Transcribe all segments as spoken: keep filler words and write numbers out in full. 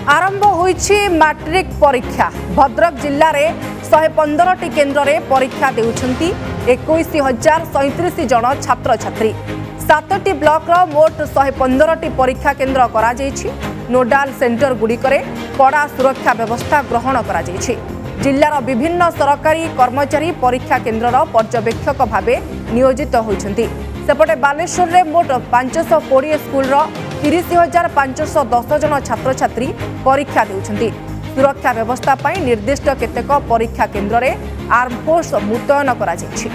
आरंभ होईछि मैट्रिक परीक्षा। भद्रक जिल्ला रे शहे पंदर टी केन्द्र रे परीक्षा देउछंती इक्कीस हजार सैंतीस जन छात्र छात्री। सातटी ब्लॉक रो मोट शहे पंदर टी परीक्षा केन्द्र करा जायछि। नोडाल सेंटर गुड़िकरे कड़ा सुरक्षा व्यवस्था ग्रहण करा जायछि। जिल्लार विभिन्न सरकारी कर्मचारी परीक्षा केन्द्र पर्यवेक्षक भावे नियोजित होइछंती। सेपटे बालेश्वर रे मोट पांच सौ कोड़े स्कूल तीस हजार पांच सौ दस जन छात्र छात्री परीक्षा देउछंती। सुरक्षा व्यवस्था पाई निर्दिष्ट केतेक परीक्षा केन्द्र रे आर्म फोर्स मुतयन करा जायछि।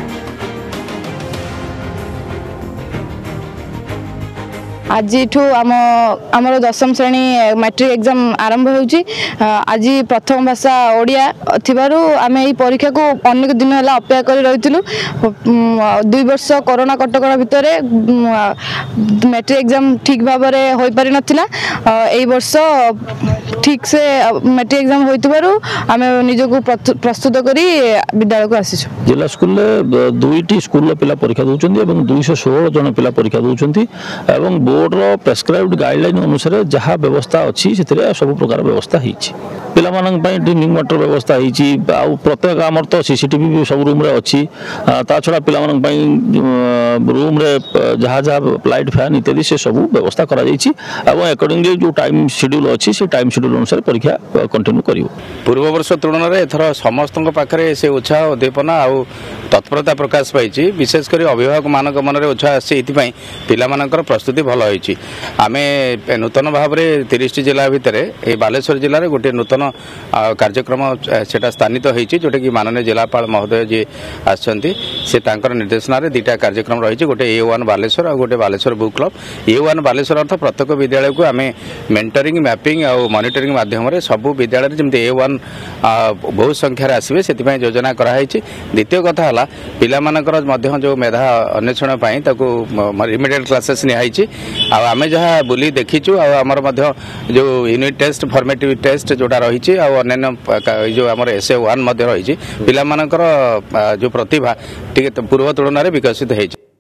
आज आम आमर दशम श्रेणी मैट्रिक एग्जाम आरंभ होउची। आज प्रथम भाषा ओडिया थिबारु आमे एई परीक्षा को अनेक दिन हला अपेक्षा करि रहितलु। दुई वर्ष कोरोना कटकणा भितर मैट्रिक एग्जाम ठीक भाव में हो पारि नथिला। एई वर्ष ठीक से मैट्रिक एग्जाम होइतबारु आमे निजको प्रस्तुत करी विद्यालय को आसीछु। जिला स्कूल दुईटी स्कूल पिला परीक्षा दउचंदी एवं दो सौ सोलह जन पिला परीक्षा दउचंदी एवं बोर्ड रो प्रेस्क्राइब्ड गाइडलाइन अनुसार जहाँ व्यवस्था अच्छी से सब प्रकार व्यवस्था होती। पिला ड्रिंकिंग वाटर व्यवस्था होती। प्रत्येक आमर तो सीसीटीवी भी सब रूम रे अच्छी। ता छड़ा पिला रूम रे जहाँ जहाँ लाइट फैन इत्यादि से सब व्यवस्था करा जायछि एवं अकॉर्डिंगली जो टाइम शेड्यूल अच्छी से टाइम शेड्यूल अनुसार परीक्षा कंटिन्यू करियो। पूर्व वर्ष तुलन में एथर समस्त पाखे से उत्साह उद्दीपना और तत्परता प्रकाश पाई। विशेषकर अभिभावक मान मन में उत्साह आसपाई पिलामानकर प्रस्तुति भल होती। आम नूतन भाव में तीस जिला भितर ये बालेश्वर जिले में गोटे नूतन कार्यक्रम से स्थानित होती जोटा कि माननीय जिलापाल महोदय जी आसछंती। से तांकर निर्देशना दुईटा कार्यक्रम रही। गोटे ए वन बालेश्वर और गोटे बालेश्वर बुक क्लब। ए वन बालेश्वर अर्थ प्रत्येक विद्यालय को आम मेंटरिंग मैपिंग और मॉनिटरिंग माध्यम सबू विद्यालय जमी ए वन बहुत संख्यार आसवे से योजना कराई। द्वितीय कथा है पिलामानकर जो मेधा अन्वेषण रिमेडियल क्लासेस निहाई। आम जहाँ बुली देखीचु आमर जो यूनिट टेस्ट फॉर्मेटिव टेस्ट जोटा रही अन्य जो आम एस ए वन रही पिलामानकर जो प्रतिभा टी पूर्व तुलन में विकसित होती।